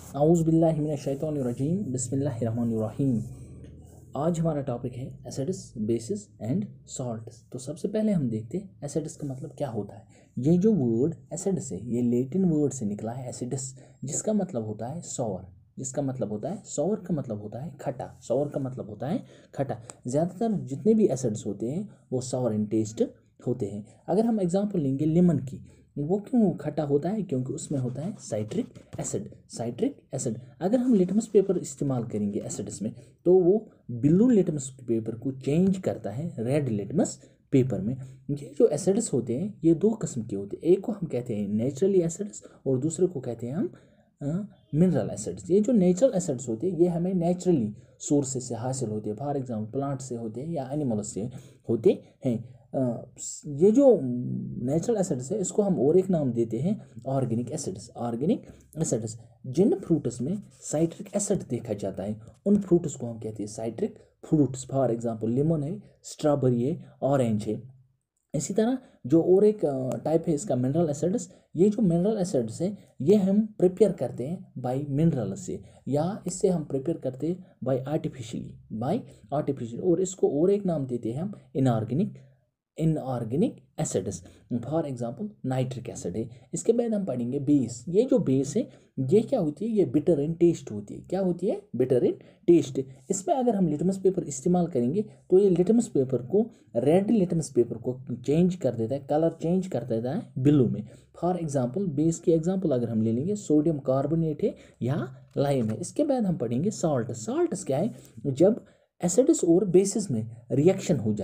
आऊज़ बिल्लाहि मिनश शैतानिर रजीम बिस्मिल्लाहिर रहमानिर रहीम। आज हमारा टॉपिक है एसिड्स, बेसिस एंड सॉल्ट्स। तो सबसे पहले हम देखते हैं एसिड्स का मतलब क्या होता है। ये जो वर्ड एसिड्स है ये लैटिन वर्ड से निकला है एसिडस, जिसका मतलब होता है सॉर। जिसका मतलब होता है सॉर का मतलब होता है खट्टा। सॉर का मतलब होता है खट्टा। ज़्यादातर जितने भी एसिड्स होते हैं वो सॉर इन टेस्ट होते हैं। अगर हम एग्जांपल लेंगे लेमन की, वो क्यों खट्टा होता है? क्योंकि उसमें होता है साइट्रिक एसिड। साइट्रिक एसिड अगर हम लिटमस पेपर इस्तेमाल करेंगे एसिड्स में तो वो ब्लू लिटमस पेपर को चेंज करता है रेड लिटमस पेपर में। ये जो एसिड्स होते हैं ये दो किस्म के होते हैं। एक को हम कहते हैं नेचुरली एसिड्स और दूसरे को कहते हैं हम मिनरल एसिड्स। ये जो नेचुरल एसिड्स होते हैं ये हमें नेचुरली सोर्सेज से हासिल होते हैं। फॉर एग्जांपल प्लांट से होते हैं या एनिमल्स से होते हैं। ये जो नेचुरल एसिड्स है इसको हम और एक नाम देते हैं ऑर्गेनिक एसिड्स। ऑर्गेनिक एसिड्स जिन फ्रूट्स में साइट्रिक एसिड देखा जाता है उन फ्रूट्स को हम कहते हैं citric fruits. For example lemon है, स्ट्रॉबेरी है, ऑरेंज है। इसी तरह जो और एक टाइप है इसका मिनरल एसिड्स। ये जो मिनरल एसिड्स है ये हम प्रिपेयर करते हैं बाय मिनरल से, या इससे हम प्रिपेयर करते हैं बाय आर्टिफिशियल। और इसको और एक नाम देते हैं हम inorganic acids. For example nitric acid है। इसके बाद हम पढ़ेंगे बेस। ये जो बेस है ये क्या होती है? ये बिटर इन टेस्ट होती है। क्या होती है? Bitter in taste. इसमें अगर हम लिटमस पेपर इस्तेमाल करेंगे तो ये लिटमस पेपर को, रेड लिटमस पेपर को चेंज कर देता है, कलर चेंज कर देता है ब्लू में। फॉर एग्जांपल बेस की एग्जांपल अगर हम ले लेंगे सोडियम कार्बोनेट है या लाइम है। इसके बाद हम पढ़ेंगे सॉल्ट। सॉल्ट क्या है? जब एसिड्स और बेसिस में रिएक्शन हो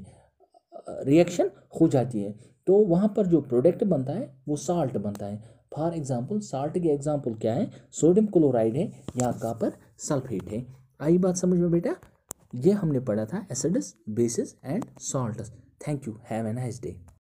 जाती है तो वहाँ पर जो प्रोडक्ट बनता है वो साल्ट बनता है। फॉर एग्जांपल साल्ट के एग्जांपल क्या है? सोडियम क्लोराइड है या कॉपर सल्फेट है। आई बात समझ में बेटा? ये हमने पढ़ा था acids, bases and salts. Thank you, have a nice day.